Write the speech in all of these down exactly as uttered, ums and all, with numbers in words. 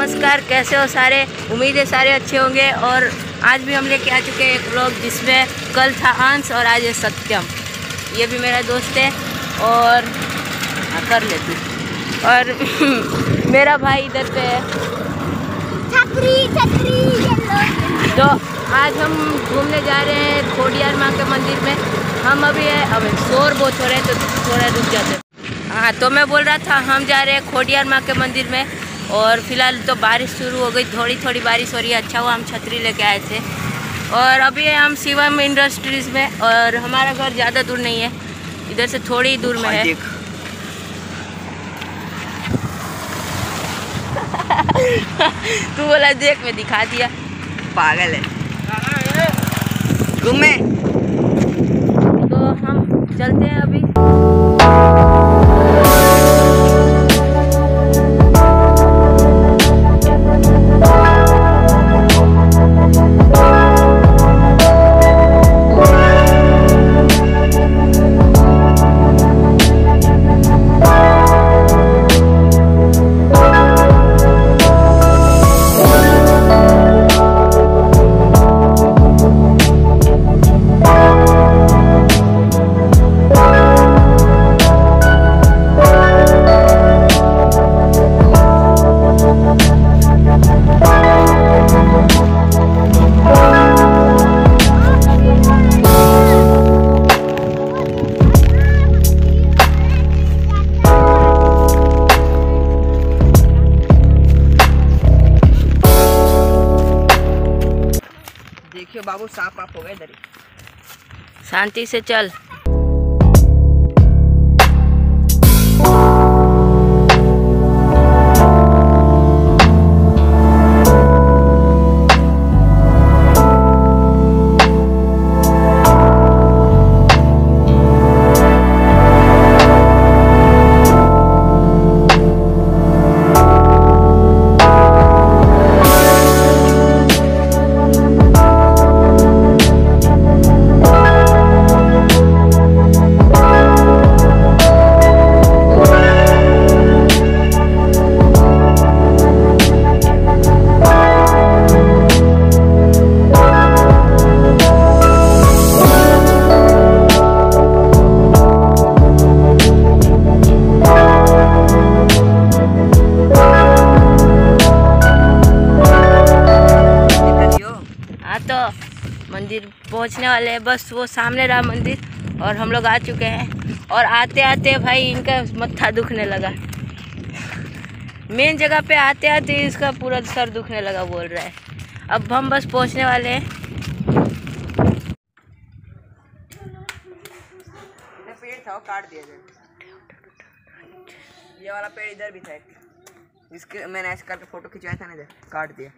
नमस्कार, कैसे हो सारे। उम्मीद है सारे अच्छे होंगे। और आज भी हम लेके आ चुके हैं एक व्लॉग जिसमें कल था अंश और आज है सत्यम। ये भी मेरा दोस्त है और हाँ कर लेती। और मेरा भाई इधर पे है छतरी छतरी। तो आज हम घूमने जा रहे हैं खोडियार माँ के मंदिर में। हम अभी है अब शोर बहुत हो रहे हैं तो थोड़ा रुक जाते हैं। हाँ तो मैं बोल रहा था हम जा रहे हैं खोडियार माँ के मंदिर में। और फिलहाल तो बारिश शुरू हो गई, थोड़ी थोड़ी बारिश हो रही है। अच्छा हुआ हम छतरी लेके आए थे। और अभी है हम शिवम इंडस्ट्रीज़ में और हमारा घर ज़्यादा दूर नहीं है, इधर से थोड़ी ही दूर में है। तू बोला देख, मैं दिखा दिया, पागल है। घूमे तो हम चलते हैं अभी। देखियो बाबू, साफ आप हो गए इधर। शांति से चल। मंदिर पहुंचने वाले हैं, बस वो सामने रहा मंदिर और हम लोग आ चुके हैं। और आते आते भाई इनका मत्था दुखने लगा। मेन जगह पे आते आते इसका पूरा सर दुखने लगा बोल रहा है। अब हम बस पहुंचने वाले हैं। पेड़ था वो काट दिया जाए। ये वाला पेड़ इधर भी था, इसके मैंने ऐसे करके फोटो खिंचवाया था ना, इधर काट दिया।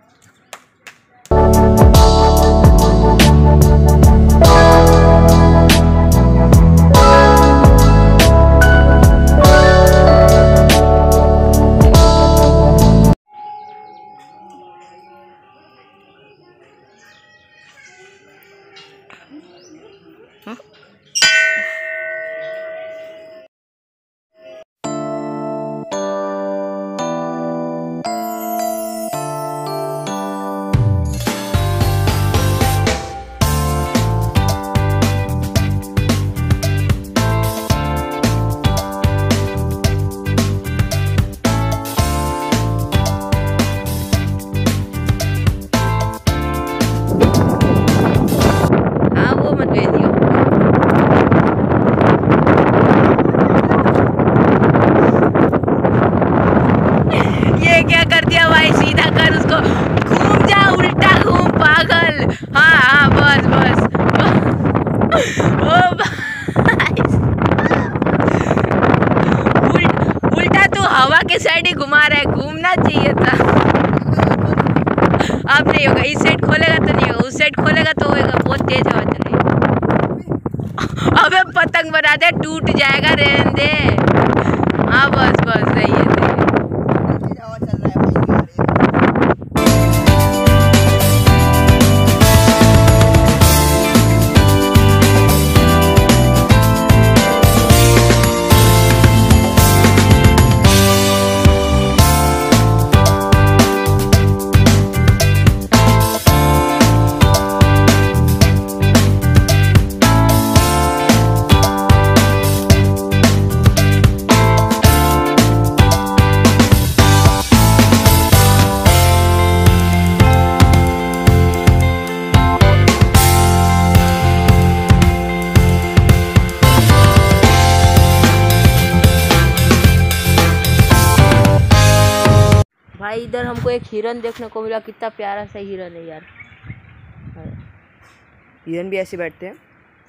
हवा के साइड ही घुमा रहा है, घूमना चाहिए था। अब नहीं होगा, इस साइड खोलेगा तो नहीं होगा, उस साइड खोलेगा तो होगा। बहुत तेज हवा चल रही है। अबे पतंग बना दे, टूट जाएगा, रहने दे। हाँ बस बस सही है, सही है। हवा चल रहा है भाई। भाई इधर हमको एक हिरन देखने को मिला, कितना प्यारा सा हिरन है यार। हिरन भी ऐसे बैठते हैं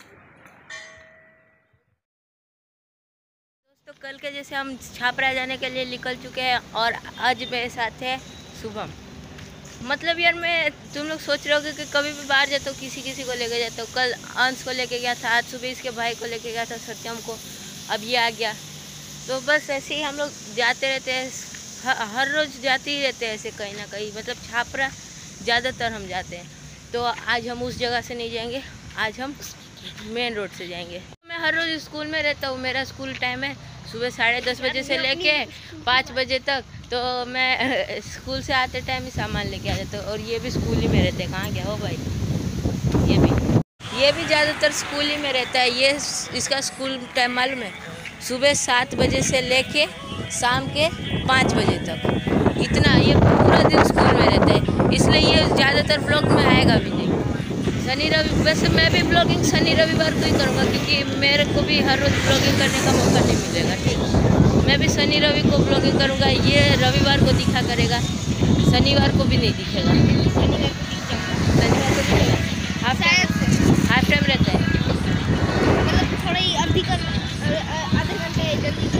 दोस्तों। कल के जैसे हम छापरा जाने के लिए निकल चुके हैं और आज मेरे साथ है शुभम। मतलब यार मैं तुम लोग सोच रहे होगे कि कभी भी बाहर जाता हूँ किसी किसी को लेके जाता हूँ। कल अंश को लेके गया था, आज सुबह इसके भाई को लेके गया था सत्यम को, अब ये आ गया। तो बस ऐसे ही हम लोग जाते रहते हैं, हर रोज़ जाते ही रहते हैं ऐसे कहीं ना कहीं। मतलब छापरा ज़्यादातर हम जाते हैं। तो आज हम उस जगह से नहीं जाएंगे, आज हम मेन रोड से जाएंगे। मैं हर रोज़ स्कूल में रहता हूँ, मेरा स्कूल टाइम है सुबह साढ़े दस बजे से लेके पाँच बजे तक। तो मैं स्कूल से आते टाइम ही सामान लेके आ जाता हूँ। और ये भी स्कूल ही में रहते हैं। कहाँ गया हो भाई? ये भी ये भी ज़्यादातर स्कूल ही में रहता है। ये इसका स्कूल टाइम मालूम है, सुबह सात बजे से लेके शाम के पाँच बजे तक। इतना ये पूरा दिन स्कूल में रहता है, इसलिए ये ज़्यादातर ब्लॉग में आएगा भी नहीं। शनि रवि वैसे मैं भी ब्लॉगिंग शनि रविवार को ही करूँगा, क्योंकि मेरे को भी हर रोज़ ब्लॉगिंग करने का मौका नहीं मिलेगा। ठीक, मैं भी शनि रवि को ब्लॉगिंग करूँगा। ये रविवार को दिखा करेगा, शनिवार को भी नहीं दिखेगा। शनिवार को दिखेगा, हाफ हाफ टाइम रहता है। मतलब थोड़ा ही अभी कर आधे घंटे जल्दी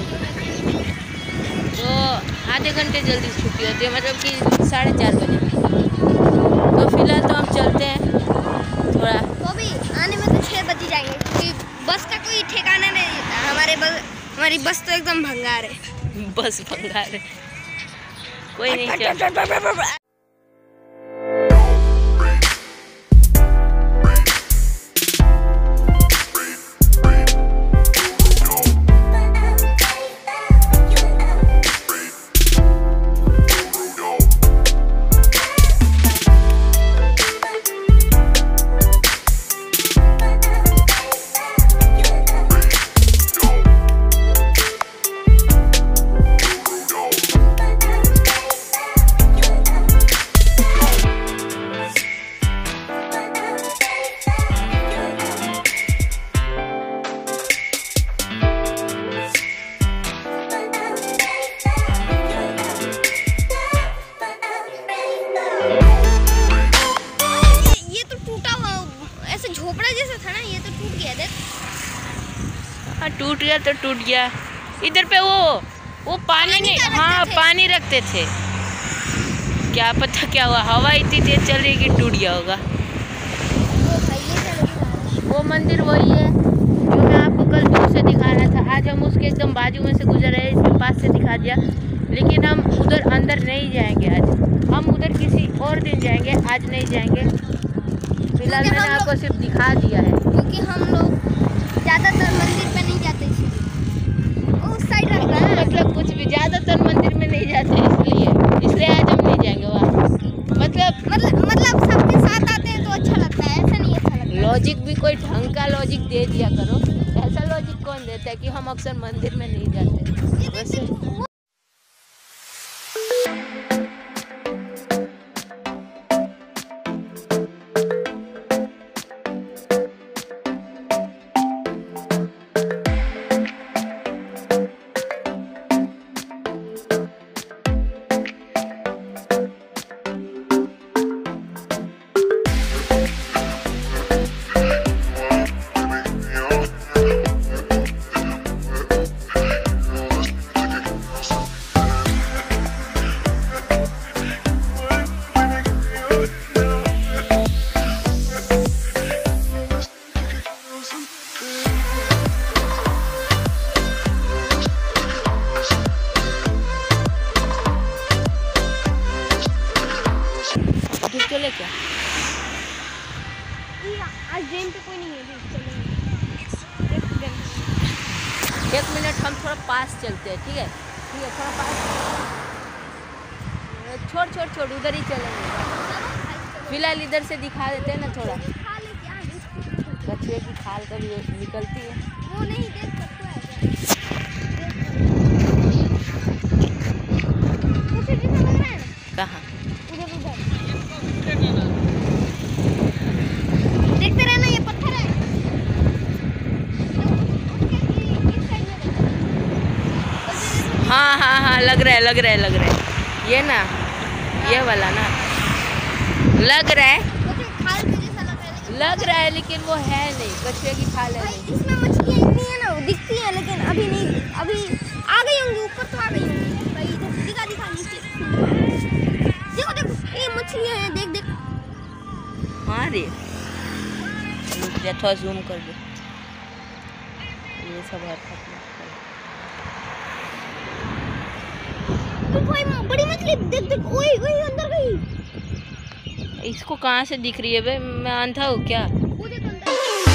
तो आधे घंटे जल्दी छुट्टी होती है, मतलब कि साढ़े चार बजे। तो फिलहाल तो हम चलते हैं थोड़ा। वो भी आने में तो छः बज जाएंगे, क्योंकि बस का कोई ठिकाना नहीं रहता। हमारे बस हमारी बस तो एकदम भंगार है। बस भंगार है, कोई नहीं चल। झोपड़ा जैसा था ना, ये तो टूट गया। देख, हाँ टूट गया तो टूट गया। इधर पे वो वो पानी नहीं, हाँ पानी रखते थे, क्या पता क्या हुआ, हवा इतनी तेज चल रही कि टूट गया होगा। वो मंदिर वही है जो मैं आपको कल दूर से दिखा रहा था। आज हम उसके एकदम बाजू में से गुजर रहे हैं, इसके पास से दिखा दिया। लेकिन हम उधर अंदर नहीं जाएंगे आज, हम उधर किसी और दिन जाएंगे, आज नहीं जाएंगे। फिलहाल मैंने आपको सिर्फ दिखा दिया है, क्योंकि हम लोग ज़्यादातर मंदिर पे नहीं जाते, इसलिए उस साइड रखता है। मतलब कुछ भी ज़्यादातर मंदिर में नहीं जाते, इसलिए इसलिए आज हम नहीं जाएंगे वहाँ। मतलब मतलब मतलब सबके साथ आते हैं तो अच्छा लगता है, ऐसा नहीं अच्छा लगता। लॉजिक भी कोई ढंग का लॉजिक दे दिया करो। ऐसा लॉजिक कौन देता है कि हम अक्सर मंदिर में नहीं जाते? वैसे चले क्या? आज गेम पे कोई नहीं है, चलेंगे। एक मिनट हम थोड़ा पास चलते हैं, ठीक है? ठीक है, थोड़ा पास छोड़ छोड़ छोड़ उधर ही चलेंगे। फिलहाल इधर से दिखा देते हैं ना थोड़ा। कछुए की खाल कभी निकलती है, वो नहीं देख सकते हैं। कहाँ? देखते रहना, ये पत्थर है। हाँ हाँ हाँ लग रहा है लग रहा है लग रहा है ये ना ये वाला ना लग रहा है, मुझे खाल के जैसा लग रहा है, लेकिन लग रहा है लेकिन वो है नहीं, कछुए की खाल है भाई नहीं। इसमें मछलियाँ इतनी है ना, वो दिखती हैं लेकिन अभी नहीं, अभी आ गई होंगी ऊपर तो आ गई होंगी भाई। इधर दिखा दिखा नीचे, देखो देखो ये मछलियाँ हैं, देख देख। हाँ रे, रुक जा थोड़ा जूम कर दे, ये सब है। तो भाई बड़ी मछली देख देख, ओए ओए अंदर गई। इसको कहाँ से दिख रही है बे, मैं अंधा हूँ क्या? वो देख अंदर।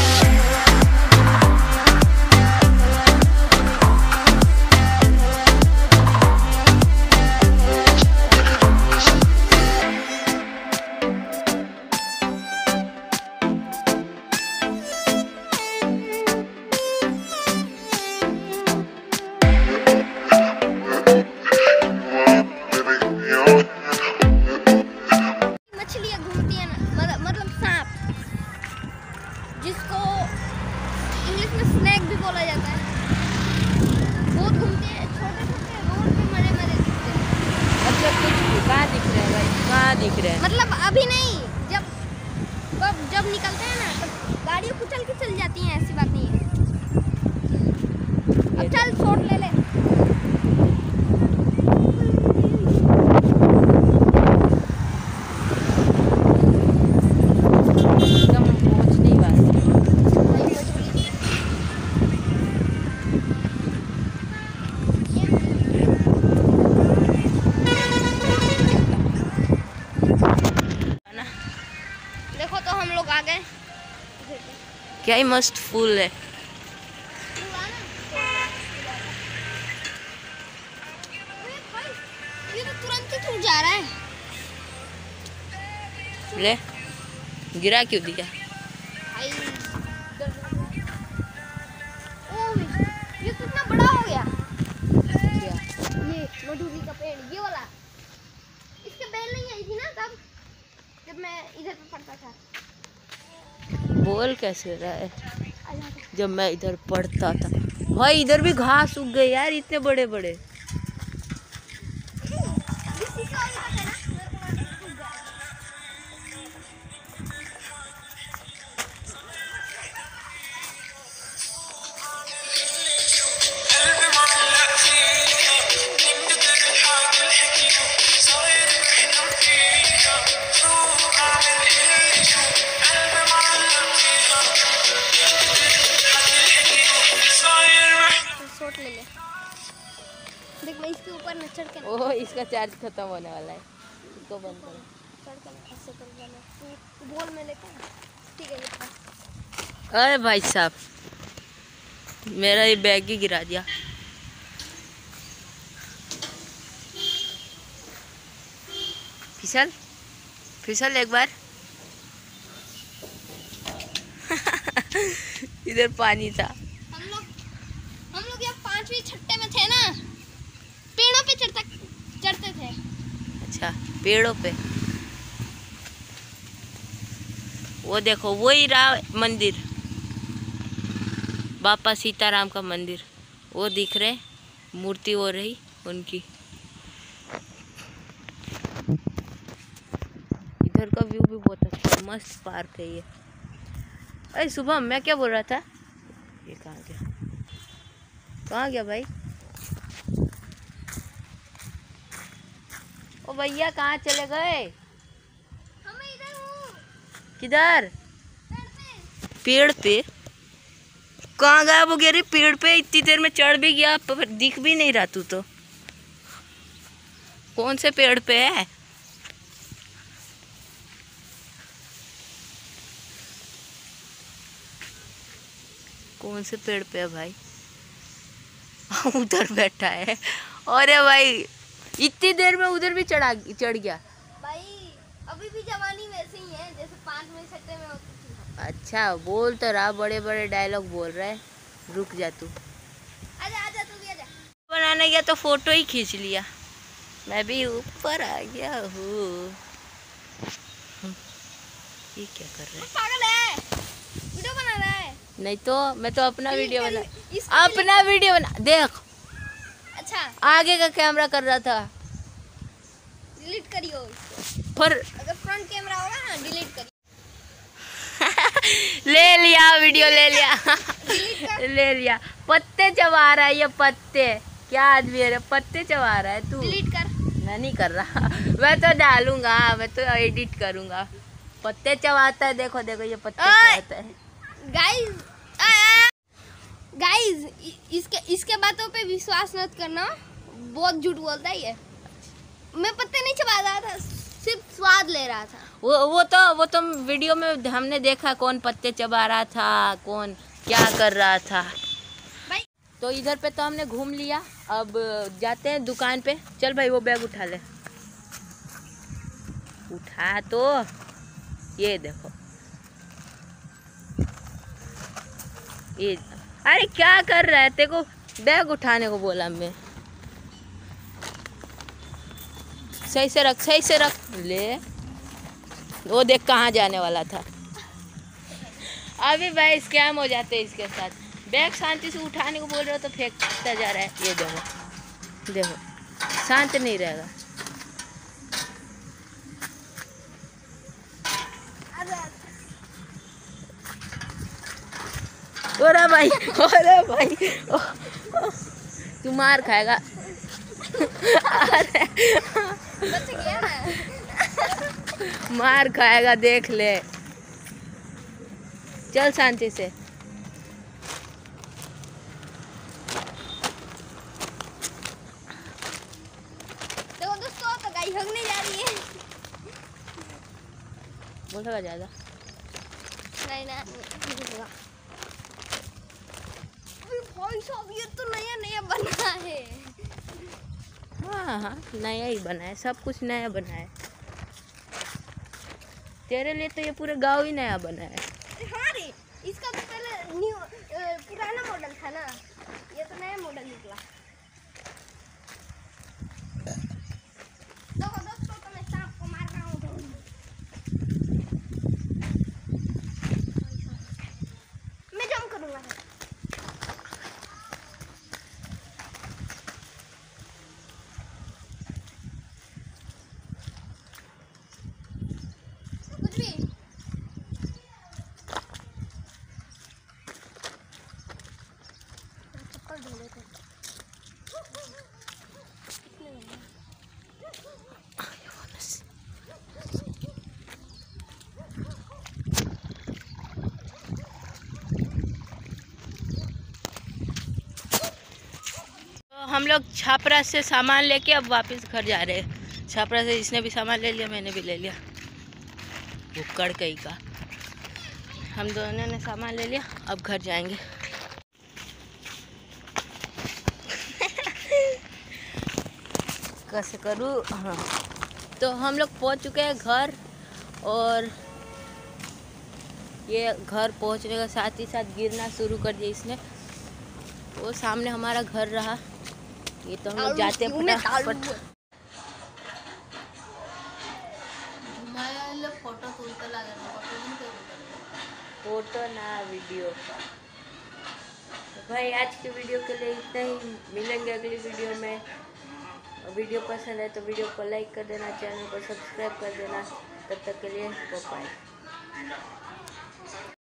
जिसको इंग्लिश में स्नैक भी बोला जाता है, बहुत घूमते हैं, छोटे छोटे रोड पे मरे मरे दिखते हैं। मतलब कुछ भी कहाँ दिख रहे हैं भाई, कहाँ दिख रहे हैं? मतलब अभी नहीं, जब जब जब निकलते हैं ना तब गाड़ियाँ कुचल के चल जाती हैं, ऐसी बात नहीं है। अब चल शॉट ले ले। देखो तो हम लोग आ गए। क्या ही मस्त फूल है। ये तो तुरंत ही टूट जा रहा है। ले गिरा क्यों दिया? भाई ओह ये कितना बड़ा हो गया। क्या? ये मधुरी का पेड़, ये वाला, इसके बेल नहीं आई थी ना तब जब मैं इधर पे पढ़ता था। बोल कैसे रहा है? जब मैं इधर पढ़ता था भाई, इधर भी घास उग गए यार, इतने बड़े बड़े। ले ले। देख मैं इसके ऊपर न चढ़ के ना, ओह इसका चार्ज खत्म होने वाला है, इसको बंद करो। चढ़ के ना ऐसे कर लेना, तू बोल में लेता है, ठीक है लेता। अरे भाई साहब मेरा ये बैग ही गिरा दिया। फिसल फिसल एक बार। इधर पानी था। हम लोग हम लोग जब पांचवी छठे में थे ना, पेड़ों पे चढ़ता चढ़ते थे। अच्छा पेड़ों पे, वो देखो वही रहा मंदिर, बापा सीताराम का मंदिर, वो दिख रहे, मूर्ति हो रही उनकी। इधर का व्यू भी बहुत अच्छा है, मस्त पार्क है ये। अरे सुबह मैं क्या बोल रहा था, ये कहाँ गया कहाँ गया भाई? ओ भैया कहाँ चले गए? हम इधर हूँ। किधर? पेड़ पे। पेड़ पे? कहाँ गायब हो गया रे? पेड़ पे इतनी देर में चढ़ भी गया, पर दिख भी नहीं रहा तू तो। कौन से पेड़ पे है? कौन से पेड़ पे है भाई? उधर बैठा है। अरे भाई इतनी देर में उधर भी चढ़ा चढ़ गया। भाई अभी भी जवानी वैसे ही है जैसे पाँच में छठे में होती थी। अच्छा बोल तो रहा, बड़े बड़े डायलॉग बोल रहा है। रुक जा तू, आजा आजा तू भी आजा। बनाने गया तो फोटो ही खींच लिया। मैं भी ऊपर आ गया हूँ। ये क्या कर रहा है? पागल है, वीडियो बना रहा है। नहीं तो मैं तो अपना वीडियो बना, इसके अपना वीडियो बना। देख अच्छा आगे का कैमरा कर रहा था। डिलीट करियो इसको। पर अगर फ्रंट कैमरा होगा ना डिलीट करियो। ले लिया वीडियो, ले लिया डिलीट कर। ले लिया। पत्ते चबा रहा है ये, पत्ते। क्या आदमी है रे, पत्ते चबा रहा है तू। डिलीट कर। मैं नहीं कर रहा मैं तो डालूंगा, मैं तो एडिट करूंगा। पत्ते चबाता है, देखो देखो ये पत्ते चबाता है। गाइस गाइस इसके इसके बातों पे विश्वास मत करना, बहुत झूठ बोलता है ये। मैं पत्ते नहीं चबा रहा था, सिर्फ स्वाद ले रहा था। वो वो तो वो तो वीडियो में हमने देखा कौन पत्ते चबा रहा था, कौन क्या कर रहा था भाई। तो इधर पे तो हमने घूम लिया, अब जाते हैं दुकान पे। चल भाई वो बैग उठा ले, उठा तो ये देखो ये। अरे क्या कर रहा है, तेरे को बैग उठाने को बोला मैं। सही से रख, सही से रख ले। वो देख कहाँ जाने वाला था। अभी भाई स्कैम हो जाते हैं इसके साथ। बैग शांति से उठाने को बोल रहे हो तो फेंकता जा रहा है। ये देखो देखो, शांत नहीं रहेगा। ओरे भाई, ओरे भाई, ओ, ओ, तू मार खाएगा। अरे बच गया ना। मार खाएगा, देख ले। चल शांति से। देखो दोस्तों, तो गाय हगने जा रही है। बोल सका ज्यादा नहीं ना, नहीं होगा। भाई साहब ये तो नया नया बना है। हाँ हाँ नया ही बना है, सब कुछ नया बना है। तेरे लिए तो ये पूरे गांव ही नया बना है। हाँ रे, इसका तो पहले न्यू पुराना मॉडल था ना, ये तो नया मॉडल निकला। देखो दोस्तों, तो मैं सांप को मार रहा हूँ। मैं जंप करूँगा। कुछ भी चप्पल ढूंढे थे। तो हम लोग छापरा से सामान लेके अब वापस घर जा रहे हैं। छापरा से इसने भी सामान ले लिया, मैंने भी ले लिया। वो कड़कई का हम दोनों ने सामान ले लिया, अब घर जाएंगे। कैसे करूँ? हाँ, तो हम लोग पहुंच चुके हैं घर, और ये घर पहुंचने के साथ ही साथ गिरना शुरू कर दिया इसने। वो सामने हमारा घर रहा, ये तो हम लोग जाते हैं फटाफट। फोटो फोटो ना वीडियो। तो भाई आज की वीडियो के लिए इतना ही, मिलेंगे अगली वीडियो में। वीडियो पसंद है तो वीडियो को लाइक कर देना, चैनल को सब्सक्राइब कर देना। तब तक के लिए बाय।